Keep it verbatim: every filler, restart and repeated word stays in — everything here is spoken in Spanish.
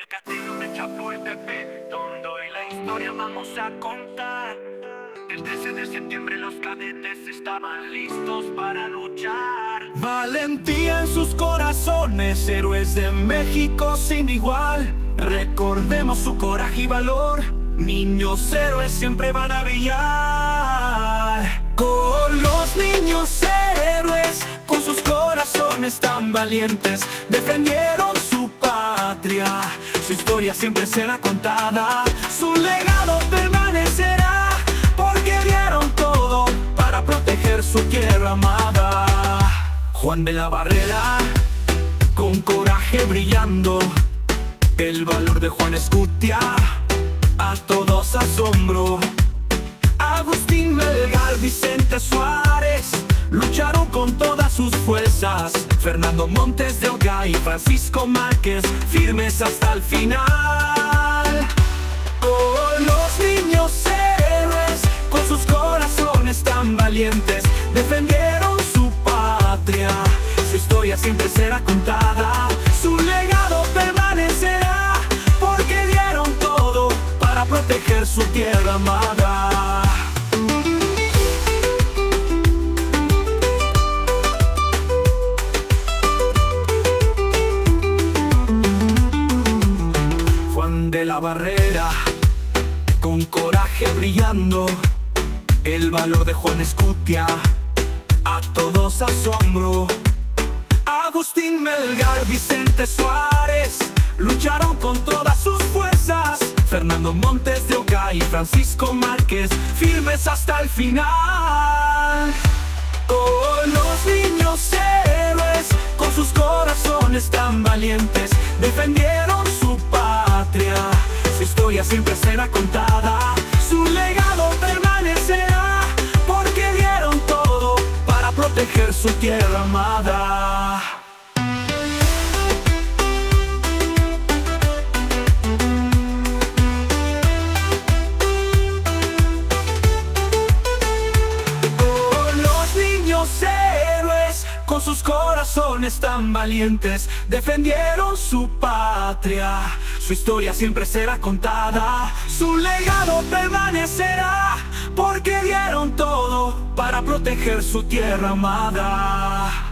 castillo de Chapultepec, donde hoy la historia vamos a contar. El trece de septiembre los cadetes estaban listos para luchar. Valentía en sus corazones, héroes de México sin igual. Recordemos su coraje y valor, niños héroes siempre van a brillar. Con los niños héroes, con sus corazones tan valientes, defendieron su patria. Su historia siempre será contada, su legado permanecerá, porque dieron todo para proteger su tierra amada. Juan de la Barrera, con coraje brillando, el valor de Juan Escutia a todos asombro. Agustín Melgar, Vicente Suárez lucharon con todas sus fuerzas. Fernando Montes de Oca y Francisco Márquez, firmes hasta el final. Oh, los niños héroes, con sus corazones tan valientes, defendieron su patria. Su historia siempre será contada, su legado permanecerá, porque dieron todo para proteger su tierra amada. Juan de la Barrera, con coraje brillando, el valor de Juan Escutia a todos asombro. Agustín Melgar, Vicente Suárez lucharon con todas sus fuerzas. Fernando Montes de Oca y Francisco Márquez, firmes hasta el final. Oh, los niños héroes, con sus corazones tan valientes, defendieron su patria. Su historia siempre será contada, su legado permanecerá, porque dieron todo para proteger su tierra amada. Héroes, con sus corazones tan valientes, defendieron su patria. Su historia siempre será contada, su legado permanecerá, porque dieron todo para proteger su tierra amada.